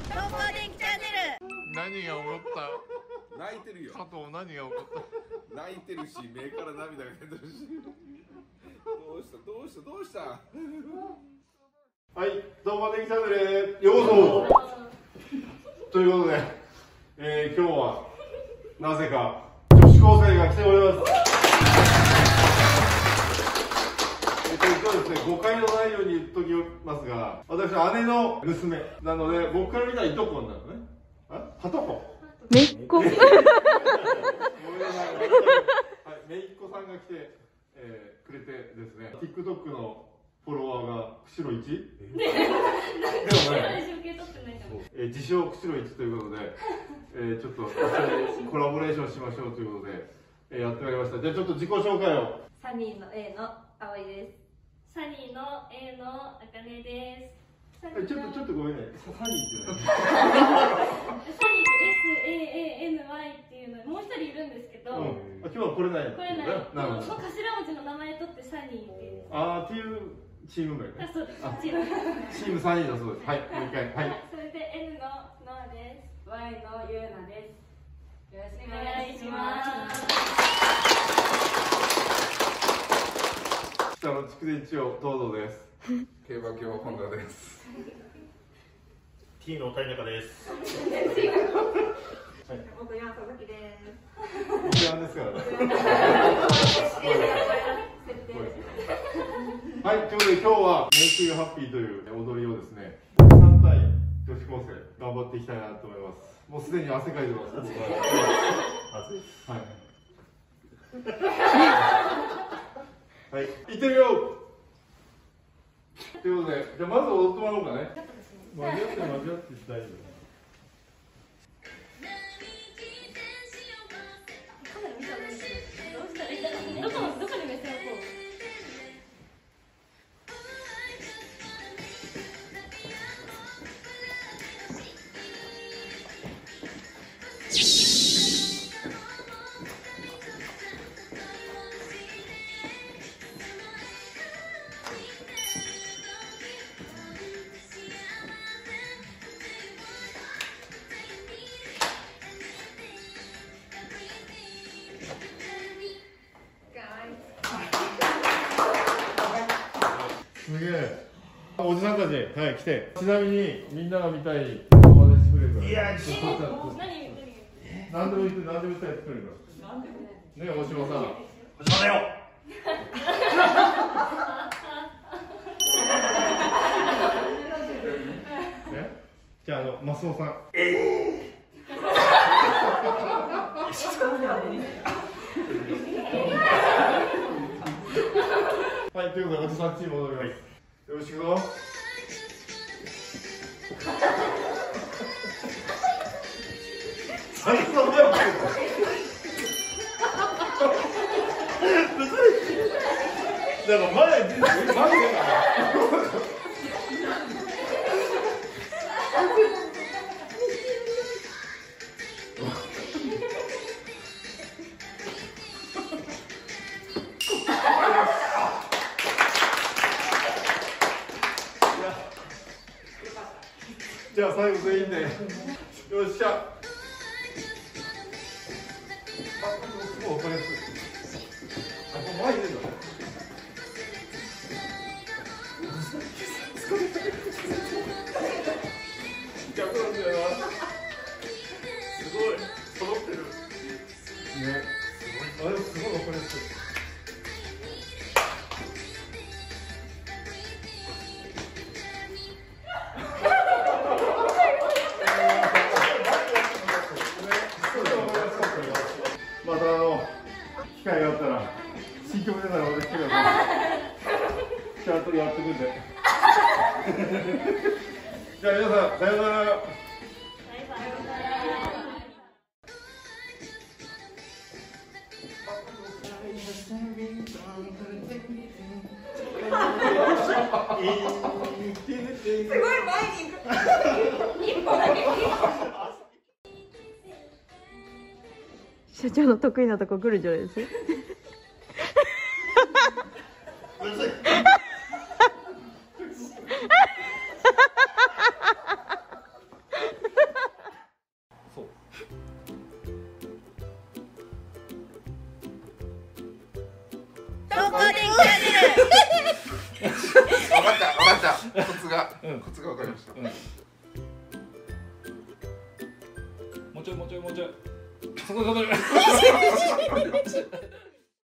東方電気チャンネル。 何が起こった泣いてるよ。 加藤、何が起こった泣いてるし、目から涙が出てるし。どうしたはい、東方電気チャンネルへようこそということで、今日はなぜか女子高生が来ております。今日ですね、誤解のないように言っときますが、私は姉の娘なので、僕から見たらいとこになるのね。はとこめっ子。 ごめんなさい。はい、めいっ子さんが来て、くれてですね、TikTok のフォロワーが釧路1？でもね、自称釧路1ということで、ちょっと一緒にコラボレーションしましょうということで、やってまいりました。じゃあちょっと自己紹介を。 サニーの A の葵です。 サニーの A のあかねです。 ちょっとごめんね。サニーってサニーって SAANY っていうのもう一人いるんですけど、 今日はこれない。 これない。 なるほど。 頭文字の名前取ってサニーっていう。 あーっていうチーム名ね。 そうです。 チームサニーだそうです。はい、もう一回。はい。 それで N のノアです。 Y のゆうなです。よろしくおお願いし願いしま。 ます北の筑前地方東堂です。 競馬今日は本田です。 T の谷中です。 元山佐々木です。 僕なんですからね。はい、ということで今日はメイクユーハッピーという踊りをですね、3対女子高生頑張っていきたいなと思います。もうすでに汗かいてます。はい。はい、行ってみよう。ということで、じゃあまず踊ってもらおうかね。 間違って大丈夫。 どこに目線をこう。 すげえ。おじさんたち、はい、来て。ちなみに、みんなが見たい動画でしてくれるから。いや、何でも言って、何でも言ったらやってくれるから。ね、大島さん。 大島だよ。 ね、じゃあ、マスオさん。はい、ということで、おじさんチーム戻ります。よろしくぞ。最初だよ。だから前出じゃあ最後全員でよっしゃ。あ、すごい分かりやすい。あ、これ前に出るの。逆なんだよな。すごい揃ってる。ね。あれすごい分かりやすい。また機会があったら新曲出たら私来てください。ちゃんとやってくんで。じゃあ皆さんさようなら。 バイバイ。 すごい前に行く。一歩だけ。社長の得意なとこ来るんじゃないです。 がうんコツが分かりました。 もうちょいそこ